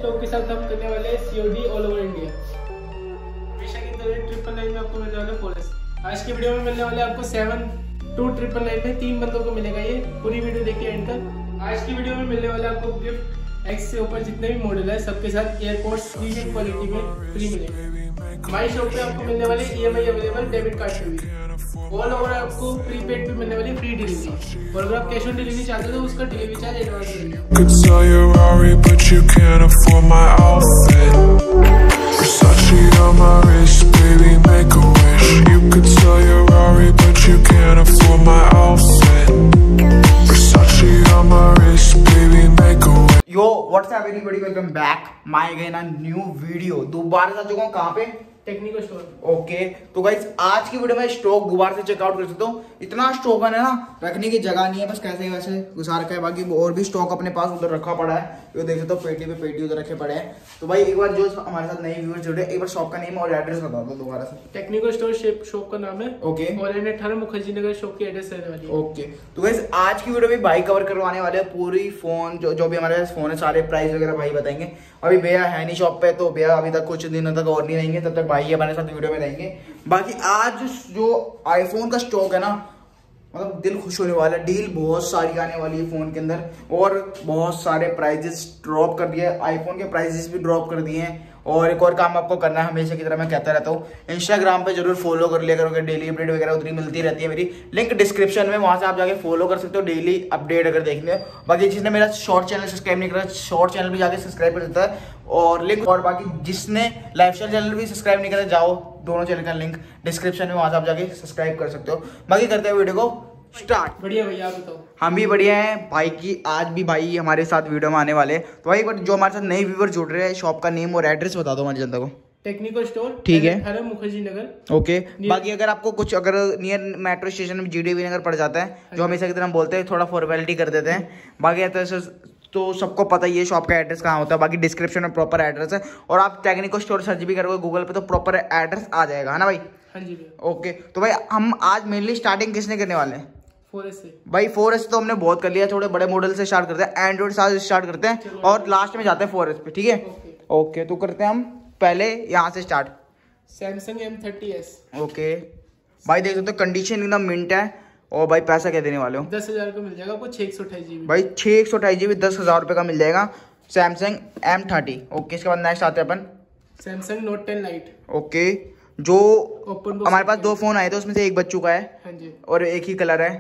Stock के साथ हम करने वाले COD ऑल ओवर इंडिया। हमेशा की तरह 999 में आपको मिलने वाला 4S। आज की वीडियो में मिलने वाले आपको 72999 में 3 बंदों को मिलेगा। ये पूरी वीडियो देखिए एंड तक। आज की वीडियो में मिलने वाला आपको गिफ्ट X से ऊपर जितने भी मॉडल है सबके साथ एयरपोर्ट्स प्रीमियम क्वालिटी में फ्री मिलेंगे। हमारी शॉप पे आपको मिलने वाले EMI अवेलेबल डेबिट कार्ड पे भी। ऑल ओवर आपको प्रीपेड पे मिलने वाली फ्री डिलीवरी, और अगर आप कैश ऑन डिलीवरी चाहते हो तो उसका डिलीवरी चार्ज एडवांस लगेगा। Yo what's up everybody, welcome back my again new video. दोबारा आ चुका हूँ कहाँ पे? Techniko store. ओके तो गाइस आज की वीडियो में स्टॉक दोबारा से चेकआउट कर सकते हो। इतना स्टॉक है ना, रखने की जगह नहीं है, बस कैसे वैसे गुजार का है। बाकी और भी स्टॉक अपने पास उधर रखा पड़ा है, ये देख सकते हो पेटी पे पेटी उधर रखे पड़े हैं। तो भाई एक बार जो हमारे साथ नए व्यूअर जुड़े, एक बार शॉप का नेम और एड्रेस बता दो दोबारा से। टेक्निको स्टोर शॉप का नाम है। ओके। और 18 मुखर्जी नगर शॉप की एड्रेस रहने वाली है। ओके तो गाइस आज की वीडियो में भाई कवर करवाने वाले हैं पूरी फोन जो भी हमारे पास फोन है, सारे प्राइस वगैरह भाई बताएंगे। अभी भैया है नहीं शॉप पे, तो भैया अभी तक कुछ दिनों तक और नहीं रहेंगे, तब तक भाई हमारे साथ वीडियो में रहेंगे। बाकी आज जो आईफोन का स्टॉक है ना, मतलब दिल खुश होने वाला है। डील बहुत सारी आने वाली है फोन के अंदर, और बहुत सारे प्राइजेस ड्रॉप कर दिए, आईफोन के प्राइजेस भी ड्रॉप कर दिए हैं। और एक और काम आपको करना है, हमेशा की तरह मैं कहता रहता हूँ, इंस्टाग्राम पे जरूर फॉलो कर लिया करोगे, डेली अपडेट वगैरह उतनी मिलती रहती है। मेरी लिंक डिस्क्रिप्शन में, वहां से आप जाके फॉलो कर सकते हो डेली अपडेट अगर देखने हो। बाकी जिसने मेरा शॉर्ट चैनल सब्सक्राइब नहीं करा, शॉर्ट चैनल भी जाके सब्सक्राइब कर सकता है, और लिंक। और बाकी जिसने लाइफस्टाइल चैनल भी सब्सक्राइब नहीं करा, जाओ दोनों चैनल का लिंक डिस्क्रिप्शन में, वहां से आप जाके सब्सक्राइब कर सकते हो। बाकी करते हैं वीडियो को स्टार्ट। बढ़िया भैया, आप बताओ। हम भी बढ़िया हैं भाई। की आज भी भाई हमारे साथ वीडियो में आने वाले हैं। तो भाई जो हमारे साथ नए व्यूअर जुड़ रहे हैं, शॉप का नेम और एड्रेस बता दो हमारी जनता को। टेक्निको स्टोर, ठीक है, 18 मुखर्जी नगर। ओके। बाकी अगर आपको कुछ अगर नियर मेट्रो स्टेशन में GDV नगर पड़ जाता है, जो हमेशा की तरह हम बोलते हैं, थोड़ा फॉर्मेलिटी कर देते हैं। बाकी तो सबको पता ही है शॉप का एड्रेस कहाँ होता है। बाकी डिस्क्रिप्शन में प्रॉपर एड्रेस है, और आप टेक्निको स्टोर सर्च भी करोगे गूगल पे तो प्रॉपर एड्रेस आ जाएगा, है ना भाई? हाँ जी भैया। ओके तो भाई हम आज मेनली स्टार्टिंग किसने करने वाले हैं? 4S से। भाई 4S तो हमने बहुत कर लिया, थोड़े बड़े मॉडल से स्टार्ट करते हैं, एंड्रॉइड साथ स्टार्ट करते हैं, और लास्ट में जाते हैं 4S पे, ठीक है? ओके तो करते हैं हम पहले यहाँ से स्टार्ट। Samsung M30s। ओके भाई देख सकते हो कंडीशन एकदम मिंट है। और भाई पैसा क्या देने वाले हो? 10,000 का मिल जाएगा आपको, 628 GB। भाई 628 GB 10,000 रुपये का मिल जाएगा, सैमसंग M30। ओके इसके बाद नेक्स्ट आते हैं अपन सैमसंग Note 10 Lite। ओके जो हमारे पास 2 फोन आए थे, उसमें से एक बच चुका है। हाँ जी। और एक ही कलर है।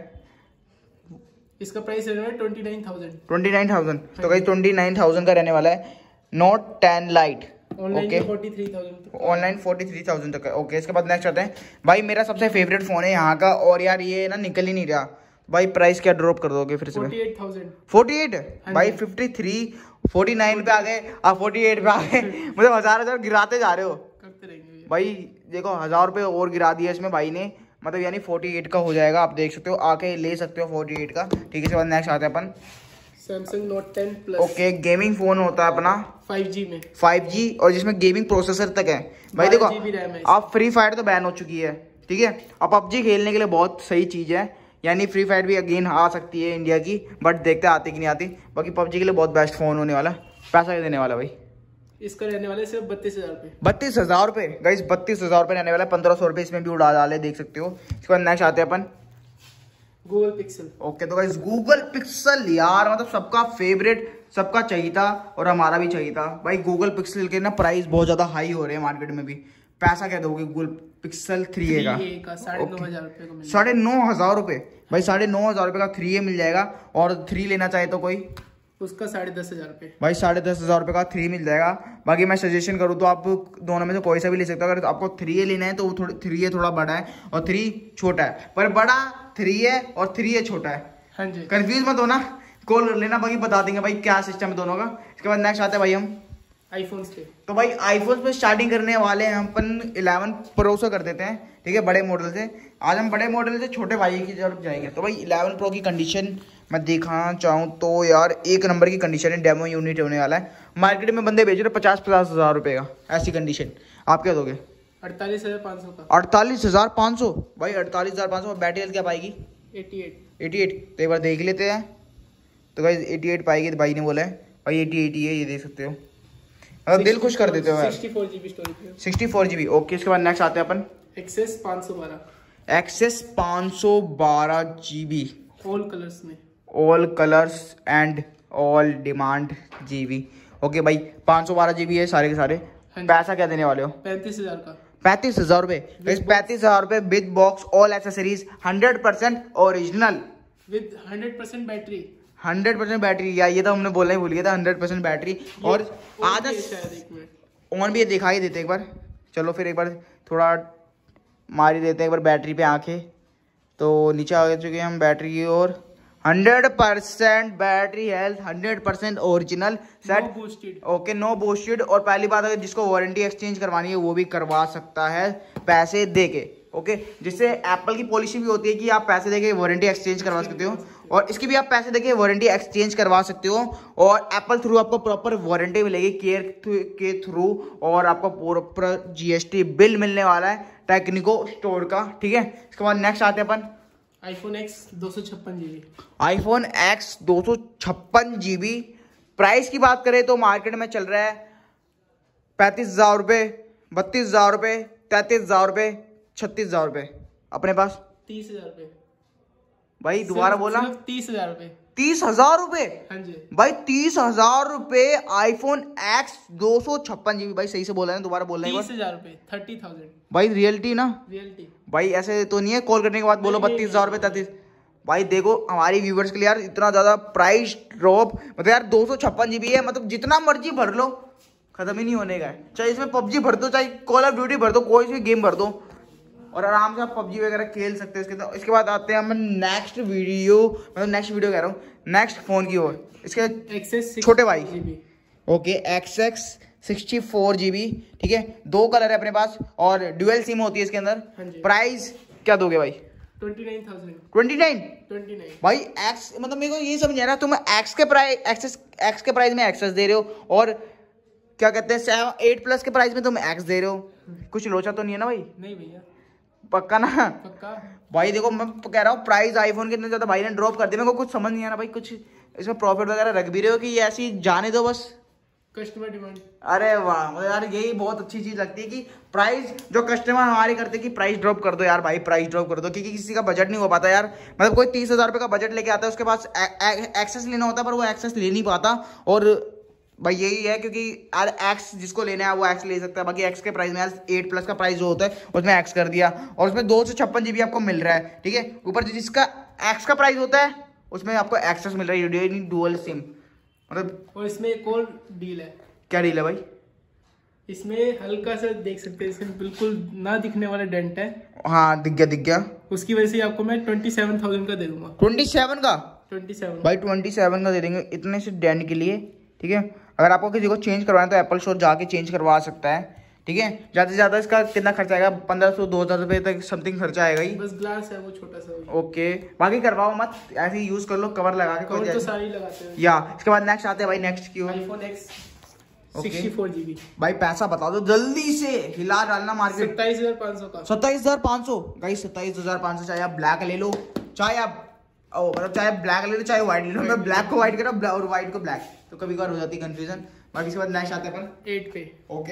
इसका प्राइस रहने वाला है 29,000। 29,000 तो भाई 29,000 का रहने वाला है Note 10 Lite। ऑनलाइन 43,000। ऑनलाइन 43,000 तक है। ओके इसके बाद नेक्स्ट आते हैं भाई, मेरा सबसे फेवरेट फोन है यहाँ का, और यार ये ना निकल ही नहीं रहा भाई। प्राइस क्या ड्रॉप कर दोगे फिर से? 48,000। 48 भाई 53 49 पे आ गए, आप 48 पे आ गए। मतलब हजार गिराते जा रहे हो। करते रहेंगे भाई देखो 1000 रुपये और गिरा दिया इसमें भाई ने, मतलब यानी 48 का हो जाएगा। आप देख सकते हो, आके ले सकते हो 48 का, ठीक है? इसके बाद नेक्स्ट आते हैं अपन Samsung Note 10 Plus। Okay gaming phone होता है अपना 5G में, 5G, और जिसमें गेमिंग प्रोसेसर तक है भाई। देखो आप फ्री फायर तो बैन हो चुकी है, ठीक है? अब PUBG खेलने के लिए बहुत सही चीज़ है, यानी फ्री फायर भी अगेन आ सकती है इंडिया की, बट देखते आती कि नहीं आती। बाकी PUBG के लिए बहुत बेस्ट फोन होने वाला। पैसा क्या देने वाला भाई? इसका रहने वाला है सिर्फ 32,000 रुपये। 32,000 रुपये गाइस, 32,000 रुपये रहने वाला है। 1,500 रुपये इसमें भी उड़ा डाले, देख सकते हो। इसके बाद नेक्स्ट आते हैं अपन गूगल पिक्सल। ओके तो गाइस गूगल पिक्सल यार, मतलब सबका फेवरेट, सबका चाहिए था, और हमारा भी चाहिए था भाई। गूगल पिक्सल के ना प्राइस बहुत ज्यादा हाई हो रहे हैं मार्केट में भी। पैसा क्या दोगे गूगल पिक्सल 3A का? 9,500 रुपये का। 9,500 रुपये भाई, 9,500 रुपये का 3A मिल जाएगा। और 3 लेना चाहे तो कोई, उसका 10,500 रुपये भाई 10,500 रुपये का 3 मिल जाएगा। बाकी मैं सजेशन करूँ तो आप दोनों में से कोई सा भी ले सकते हो। अगर आपको 3A लेना है तो 3A थोड़ा बड़ा है और 3 छोटा है, पर बड़ा 3 है और 3A छोटा है। हाँ जी, कंफ्यूज मत होना, कॉल कर लेना, बाकी बता देंगे भाई क्या सिस्टम है दोनों का। इसके बाद नेक्स्ट आते हैं भाई हम आईफोन पे। तो भाई आईफोन पे स्टार्टिंग करने वाले हैं हम अपन 11 प्रो से कर देते हैं, ठीक है? बड़े मॉडल से। आज हम बड़े मॉडल से छोटे भाई की तरफ जाएंगे। तो भाई 11 प्रो की कंडीशन मैं दिखाना चाहूँ तो यार एक नंबर की कंडीशन है, डेमो यूनिट होने वाला है। मार्केट में बंदे बेच रहे 50-50 हज़ार रुपये का, ऐसी कंडीशन। आप क्या दोगे? 48,500 का। 48,500 भाई, 48,500। बैटरी हेल्थ क्या पाएगी? 88। तो एक बार देख लेते हैं। तो भाई 88 पाएगी, तो भाई ने बोला है भाई 80 है, ये देख सकते हो। मतलब दिल खुश कर देते हो यार। 64 GB स्टोरेज, 64 GB। ओके, इसके बाद नेक्स्ट आते हैं अपन XS 512, XS 512 GB, all colours में, all colours and all demand GB। Okay भाई, 512 GB है सारे के सारे। पैसा क्या देने वाले हो? 35,000 का। 35,000 रुपए। 35,000 रुपए with box, all accessories, 100% original, with 100% battery. 100% battery, या ये तो हमने बोलना ही भूल गया था, 100% बैटरी। और आधा ऑन भी दिखाई देते एक बार। चलो फिर एक बार थोड़ा मारी देते हैं एक बार बैटरी पे आंखें। तो नीचे आ चुके हैं हम बैटरी की ओर। 100% battery health, 100% original set. Okay, no boosted. और पहली बात, अगर जिसको वारंटी एक्सचेंज करवानी है वो भी करवा सकता है पैसे देके। ओके, जिससे एप्पल की पॉलिसी भी होती है कि आप पैसे देके वारंटी एक्सचेंज करवा सकते हो, और इसकी भी आप पैसे देके वारंटी एक्सचेंज करवा सकते हो। और एप्पल थ्रू आपको प्रॉपर वारंटी मिलेगी केयर के थ्रू, और आपको प्रॉपर GST बिल मिलने वाला है टेक्निको स्टोर का। ठीक है, इसके बाद नेक्स्ट आते हैं अपन iPhone X 256 GB। iPhone X 256 GB। Price की बात करें तो मार्केट में चल रहा है 35,000 रुपये, 32,000 रुपये, 33,000 रुपये, 36,000 रुपये। अपने पास 30,000 रुपये। भाई दोबारा बोला? 30,000 रुपये। 30,000 रुपये? हाँ जी भाई 30,000 रुपये iPhone X 256 GB। भाई सही से बोला है, दोबारा बोलना है। 30,000 रुपये, 30,000। भाई रियलिटी ना, रियलिटी भाई ऐसे तो नहीं है कॉल करने के बाद बोलो 32,000 रुपये 33। भाई देखो हमारी व्यूवर्स के लिए यार इतना ज्यादा प्राइस ड्रॉप, मतलब यार 256 GB है, मतलब जितना मर्जी भर लो खत्म ही नहीं होने का है। चाहे इसमें PUBG भर दो, चाहे कॉल ऑफ ड्यूटी भर दो, कोई भी गेम भर दो, और आराम से आप PUBG वगैरह खेल सकते हैं। इसके बाद आते हैं हम नेक्स्ट वीडियो, मतलब नेक्स्ट वीडियो कह रहा हूँ, नेक्स्ट फोन की ओर। इसके एक्सेस छोटे भाई, ओके, XS 64 GB। ठीक है, 2 कलर है अपने पास और ड्यूअल सिम होती है इसके अंदर। प्राइस क्या दोगे भाई? 29,000। 29 भाई। एक्स मतलब मेरे को ये समझ आ रहा है, तुम एक्स के प्राइस में एक्सेस दे रहे हो, और क्या कहते हैं 8+ के प्राइस में तुम एक्स दे रहे हो। कुछ लोचा तो नहीं है ना भाई? नहीं भैया, पक्का ना? पक्का भाई देखो मैं कह रहा हूँ प्राइस आईफोन के इतने ज्यादा भाई ने ड्रॉप कर दिया, मेरे को कुछ समझ नहीं आ रहा भाई। कुछ इसमें प्रॉफिट वगैरह रख भी रहे हो कि ये ऐसी जाने दो बस? Customer demand. अरे वाह, मतलब यार यही बहुत अच्छी चीज लगती है कि प्राइस जो कस्टमर हमारे करते हैं कि प्राइस ड्रॉप कर दो यार भाई, प्राइस ड्रॉप कर दो, क्योंकि किसी का बजट नहीं हो पाता यार। मतलब कोई 30,000 रुपये का बजट लेके आता है, उसके पास एक्सेस लेना होता है पर वो एक्सेस ले नहीं पाता। और भाई यही है, क्योंकि यार एक्स जिसको लेना है वो एक्स ले सकता है। बाकी एक्स के प्राइस में 8+ का प्राइस जो होता है उसमें एक्स कर दिया, और उसमें 256 GB आपको मिल रहा है। ठीक है, ऊपर जिसका एक्स का प्राइस होता है उसमें आपको एक्सेस मिल रहा है, डुअल सिम। मतलब और इसमें एक और डील है। क्या डील है भाई? इसमें हल्का सा देख सकते हैं, इसमें बिल्कुल ना दिखने वाला डेंट है। हाँ दिख गया। उसकी वजह से आपको मैं 27,000 का दे दूंगा। 27 का? 27 भाई 27 का दे देंगे इतने से डेंट के लिए। ठीक है, अगर आपको किसी को चेंज करवाना तो एप्पल स्टोर जाके चेंज करवा सकता है। ठीक है, ज्यादा से ज्यादा इसका कितना खर्चा आएगा? 1,500-2,000 रुपये तक समथिंग खर्चा आएगा ही। बस ग्लास है वो छोटा सा। ओके, बाकी करवाओ मत, ऐसे यूज कर लो, कवर लगा के। कवर तो सारी लगाते हैं। या इसके बाद नेक्स्ट आते हैं भाई, नेक्स्ट की iPhone X 64 GB। भाई पैसा बता दो जल्दी से, हिला डालना मार्केट। 27,500 का। 27,500 गाइस, 27,500। चाहे आप ब्लैक ले लो, चाहे आप मतलब चाहे ब्लैक ले लो चाहे व्हाइट ले लो। मैं ब्लैक को व्हाइट करा और व्हाइट को ब्लैक, तो कभी कभार हो जाती है कंफ्यूजन। बाकी इसके बाद नेक्स्ट आते हैं अपन 8 पे। Okay,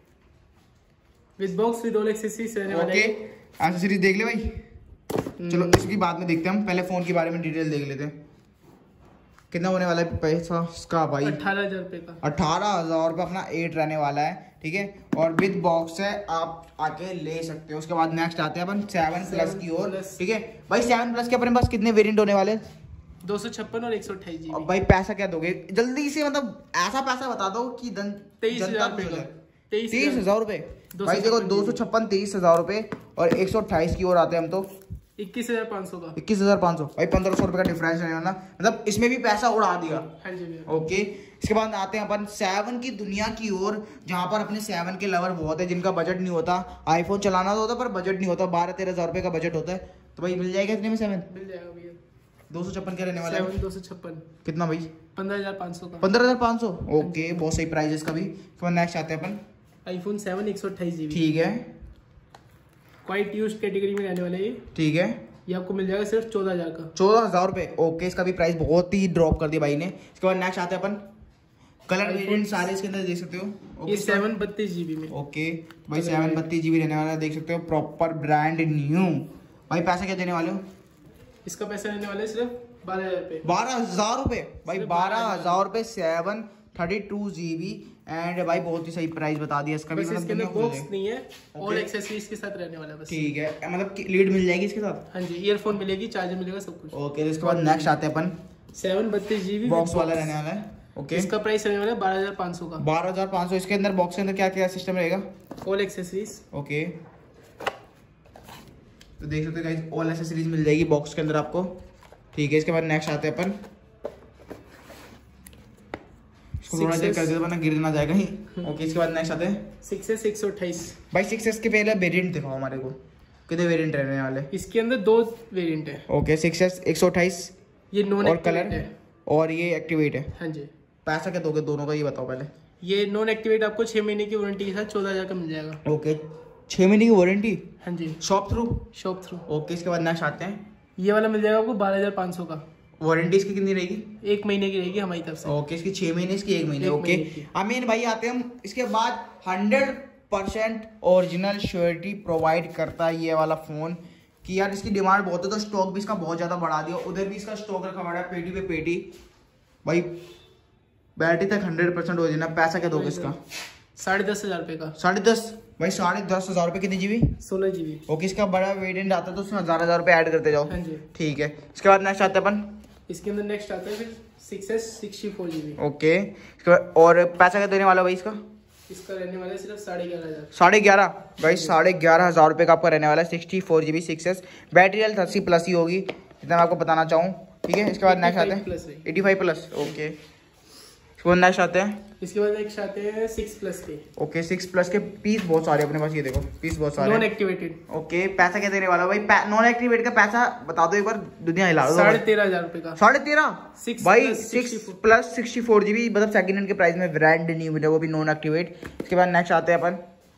with box with all accessories रहने वाले हैं। ओके, एक्सेसरीज देख ले भाई। चलो इसकी बाद में देखते हैं, हम पहले फोन के बारे में डिटेल देख लेते हैं। कितना होने वाला है पैसा इसका भाई? 18,000 रुपये का। 18,000 रुपये अपना 8 रहने वाला है। ठीक है, और विद बॉक्स है, आप आके ले सकते हो। उसके बाद नेक्स्ट आते हैं अपन 7+ की ओर। ठीक है भाई, 7+ के अपने पास कितने वेरिएंट होने वाले? 256 और 128 GB। और भाई पैसा क्या दोगे जल्दी से, मतलब ऐसा पैसा बता दो कि 23,000 रुपये। 23,000 रुपये भाई। देखो 256, 23,000 रुपये, और 128 की ओर आते हैं हम तो 21,500 का। 21,500 भाई, 1,500 रुपये का डिफरेंस है ना, मतलब इसमें भी पैसा उड़ा दिया। हाँ जी। ओके, इसके बाद आते हैं अपन 7 की दुनिया की ओर, जहां पर अपने 7 के लवर बहुत है, जिनका बजट नहीं होता। आईफोन चलाना तो होता पर बजट नहीं होता, 12-13,000 रुपये का बजट होता है। तो भाई मिल जाएगा इतने में 7? मिल जाएगा भैया। 256 का रहने वाला है। 256 कितना भाई? 15,500 का। 15,500। ओके, बहुत सही प्राइस है इसका भी। नेक्स्ट आते हैं अपन iPhone 7 128 GB। ठीक है, क्वाइट यूज्ड कैटेगरी में रहने वाला है ये। ठीक है, ये आपको मिल जाएगा सिर्फ 14,000 का। 14,000 रुपये। ओके, इसका भी प्राइस बहुत ही ड्रॉप कर दिया भाई ने। इसके बाद नेक्स्ट आते हैं अपन कलर वेरिएंट सारे इसके अंदर देख सकते हो। ये 732GB में। ओके भाई 732GB रहने वाला है, देख सकते हो प्रॉपर ब्रांड न्यू। भाई पैसा क्या देने वाले हो? इसका पैसा रहने वाला है सिर्फ 12,000 रुपये। 12,000 रुपये भाई, 12,000 रुपये 732GB। एंड भाई बहुत ही सही प्राइस बता दिया इसका भी। इसके अंदर बॉक्स नहीं है और एक्सेसरीज के साथ रहने वाला है बस। ठीक है, मतलब लीड मिल जाएगी इसके साथ? हाँ जी, ईयरफोन मिलेगी, चार्जर मिलेगा, सब कुछ। ओके, इसके बाद नेक्स्ट आते हैं अपन 732GB बॉक्स वाला रहने वाला है। ओके, इसका प्राइस रहने वाला है 12,500 का। 12,500। इसके अंदर बॉक्स के अंदर क्या क्या सिस्टम रहेगा? All accessories. ओके, तो देख सकते हो गाइस ऑल एक्सेसरीज मिल जाएगी बॉक्स के अंदर आपको। ठीक है, इसके बाद नेक्स्ट आते हैं अपन, इसको थोड़ा चेक कर देते वरना गिर ना जाएगा ही। ओके, इसके बाद नेक्स्ट आते हैं 6S 128। भाई 6S के पहले वेरिएंट दिखाओ हमारे को, कितने वेरिएंट रहने वाले? इसके अंदर 2 वेरिएंट है। ओके, 6S 128 ये नॉन और कलर है और ये एक्टिवेट है। हाँ जी। पैसा क्या दोगे दोनों का ये बताओ पहले। ये नॉन एक्टिवेट आपको 6 महीने की वारंटी के साथ 14,000 का मिल जाएगा। ओके, 6 महीने की वारंटी हाँ जी, shop through. Shop through. Okay, इसके बाद नेक्स्ट आते हैं, ये वाला मिल जाएगा आपको 12,500 का। वारंटी इसकी कितनी रहेगी? 1 महीने की रहेगी हमारी तरफ से। ओके, इसकी 6 महीने, इसकी 1 महीने। ओके अमीन भाई आते हैं हम इसके बाद 100% ओरिजिनल श्योरिटी प्रोवाइड करता है ये वाला फोन कि यार इसकी डिमांड बहुत है तो स्टॉक भी इसका बहुत ज्यादा बढ़ा दिया। उधर भी इसका स्टॉक रखा पड़ा है पेटी पे पेटी। भाई बैटरी तक 100% ओरिजिनल। पैसा क्या दोगे इसका? 10,500 रुपये का। 10,500 भाई, 10,500 रुपये। कितनी जीबी? 16GB। ओके, इसका बड़ा वेरिएंट आता है तो उसमें 1,000 रुपये ऐड करते जाओ। हाँ जी, ठीक है, इसके बाद नेक्स्ट आते हैं अपन, इसके अंदर नेक्स्ट आता है फिर 6S 64GB। ओके, इसके बाद और पैसा क्या देने वाला भाई इसका? इसका रहने वाला है सिर्फ 11,500। 11,500 भाई, 11,500 रुपये का आपका रहने वाला है 64GB 6S। बैटरी हेल्थ 80+ ही होगी, इतना मैं आपको बताना चाहूँ। ठीक है, इसके बाद नेक्स्ट आते हैं 85+। ओके, इसके बाद नेक्स्ट आते हैं, इसके बाद नेक्स्ट आते हैं 6+ के। ओके, 6+ के पीस बहुत सारे अपने पास, ये देखो पीस बहुत सारे नॉन एक्टिवेटेड। ओके, पैसा क्या देने वाला भाई? नॉन एक्टिवेट का पैसा बता दो एक बार, दुनिया हिला दो। 13,500 रुपये का। 13,500 भाई, 6+ 64GB, मतलब सेकंड हैंड के प्राइस में ब्रांड न्यू मिले, वो भी नॉन एक्टिवेट। इसके बाद नेक्स्ट आते हैं अपन,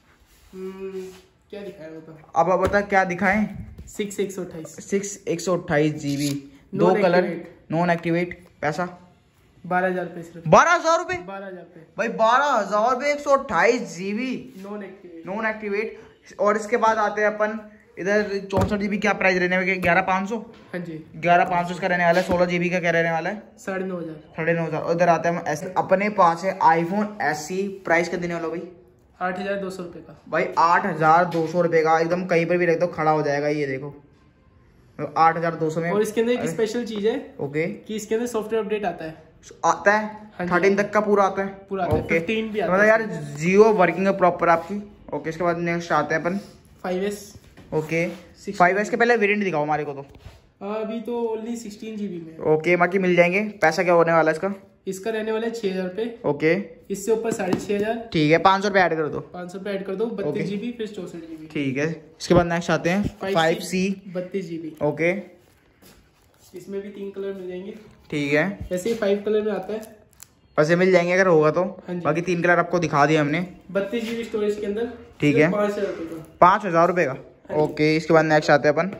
क्या दिखाएं बताओ? अब बता क्या दिखाएं? 6 128। 6 128GB, 2 कलर, नॉन एक्टिवेट। पैसा 12,000 रुपये सिर्फ। 12,000 रुपये 12,000 रुपये भाई, 12,000 रुपये 128GB non activate. Non activate. और इसके बाद आते हैं अपन इधर 64GB, क्या प्राइस रहने वाला है? 11,500। हाँ जी, 11,500 इसका रहने वाला है। 16GB का क्या रहने वाला है? 9,500। 9,500। उधर आते हैं हम अपने पास है iPhone SE। प्राइस क्या देने वाला भाई? 8,200 रुपये का। भाई 8,200 रुपये का, एकदम कहीं पर भी रख दो खड़ा हो जाएगा। ये देखो 8,200 में। और इसके अंदर एक स्पेशल चीज है ओके, कि इसके अंदर सॉफ्टवेयर अपडेट आता है। आता है हाँ 13 तक का पूरा आता है। पूरा आता है। ओके, 15 भी आता मतलब है। यार जियो वर्किंग है प्रॉपर आपकी। ओके, इसके बाद नेक्स्ट आते हैं अपन 5S। ओके, 5S के पहले वेरिएंट दिखाओ हमारे को तो। अभी तो ओनली 16GB में। ओके, बाकी मिल जाएंगे। पैसा क्या होने वाला है इसका? इसका रहने वाला है 6,000 रुपये। ओके, इससे ऊपर 6,500। ठीक है, 500 रुपये ऐड कर दो। 500 रुपये ऐड कर दो, 32GB फिर 64GB। ठीक है, इसके बाद नेक्स्ट आते हैं 5C 32GB। ओके, इसमें भी 3 कलर मिल जाएंगे। ठीक है, वैसे 5 कलर में आता है। वैसे मिल जाएंगे अगर होगा तो। हाँ जी। बाकी 3 कलर आपको दिखा दिए हमने। 32GB स्टोरेज के अंदर। ठीक है, 5,000 रुपये का। 5,000 रुपये का। ओके, इसके बाद नेक्स्ट आते हैं अपन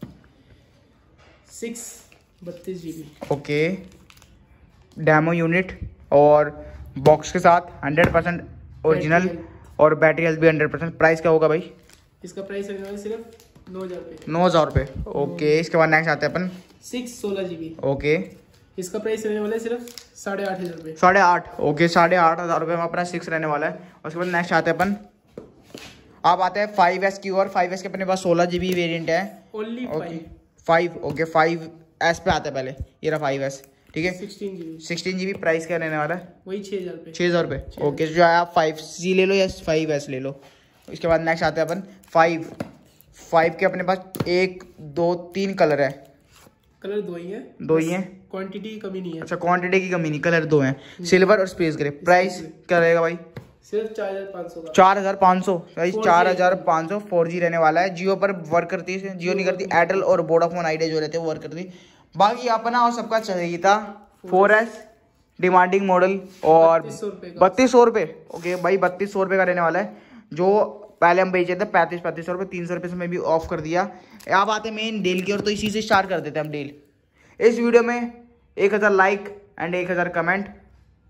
6 32GB। ओके, डेमो यूनिट और बॉक्स के साथ 100% ओरिजिनल और बैटरी हेल्थ भी 100%। प्राइस क्या होगा भाई? इसका प्राइस रहने वाला सिर्फ 9,000 रुपये। 9,000 रुपये। ओके, इसके बाद नेक्स्ट आते हैं अपन 6 16GB। ओके, इसका प्राइस रहने वाला है सिर्फ 8,500 रुपये। 8,500। ओके, 8,500 रुपये में अपना 6 रहने वाला है। और उसके बाद नेक्स्ट आते हैं अपन, अब आते हैं 5S की ओर। 5S के अपने पास 16GB वेरिएंट है। ओनली 5। ओके, 5S पे आते हैं पहले। ये रहा 5S। ठीक है, 16GB। 16GB। प्राइस क्या रहने वाला है? वही 6,000 रुपये। 6,000 रुपये। ओके, जो है आप 5C ले लो या 5S ले लो। इसके बाद नेक्स्ट आते हैं अपन 5 के अपने पास 1 2 3 कलर है। कलर 2 ही है। 2 ही है। क्वांटिटी की कमी नहीं है। अच्छा, क्वांटिटी की कमी नहीं, कलर 2 हैं, सिल्वर और स्पेस ग्रे। प्राइस क्या रहेगा भाई? सिर्फ 4,500 का। 4,500 भाई, 4,500 4G रहने वाला है। जियो पर वर्क करती है, जियो नहीं करती, एयरटेल और वोडाफोन आइडिया जो रहते हैं वो वर्क करती। बाकी अपना और सबका चाहिए था 4S डिमांडिंग मॉडल और 3,200 रुपये। ओके भाई, 3,200 रुपये का रहने वाला है। जो पहले हम बेचे थे 3500 रुपये, 300 रुपये से मैं भी ऑफ कर दिया। अब आते हैं मेन डील की और, तो इसी से स्टार्ट कर देते हैं हम डील। इस वीडियो में 1,000 लाइक एंड 1,000 कमेंट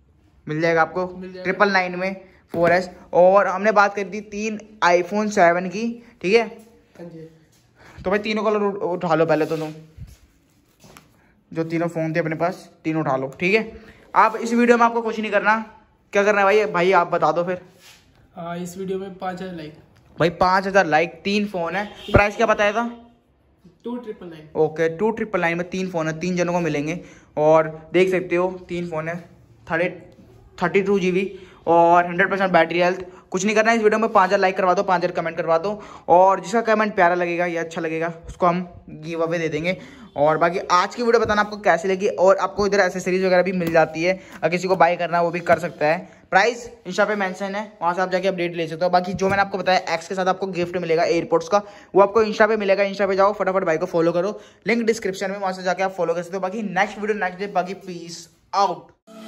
मिल जाएगा आपको मिल जाएगा। 999 में 4S। और हमने बात करी थी 3 iPhone 7 की, ठीक है। हाँ जी। तो भाई तीनों कलर उठा लो पहले तो तुम, जो तीनों फ़ोन थे अपने पास तीनों उठा लो, ठीक है। आप इस वीडियो में आपको कुछ नहीं करना, क्या करना है भाई, भाई आप बता दो फिर। हाँ, इस वीडियो में 5000 लाइक। भाई 5000 लाइक, 3 फ़ोन है। प्राइस क्या बताया था? 2999। ओके 2999 में 3 फ़ोन है, 3 जनों को मिलेंगे। और देख सकते हो 3 फ़ोन है, 32 GB और 100% बैटरी हेल्थ। कुछ नहीं करना है इस वीडियो में, 5000 लाइक करवा दो, 5000 कमेंट करवा दो, और जिसका कमेंट प्यारा लगेगा या अच्छा लगेगा उसको हम गिव अवे दे देंगे। और बाकी आज की वीडियो बताना आपको कैसी लगी, और आपको इधर एसेसरीज वगैरह भी मिल जाती है, अगर किसी को बाय करना है वो भी कर सकता है। प्राइस इंस्टा पे मेंशन है, वहाँ से आप जाके अपडेट ले सकते हो। बाकी जो मैंने आपको बताया एक्स के साथ आपको गिफ्ट मिलेगा एयरपोर्ट्स का, वो आपको इंस्टा पे मिलेगा। इंस्टा पे जाओ, फटाफट भाई को फॉलो करो, लिंक डिस्क्रिप्शन में, वहाँ से जाके आप फॉलो कर सकते हो। बाकी नेक्स्ट वीडियो नेक्स्ट डे, बाकी पीस आउट।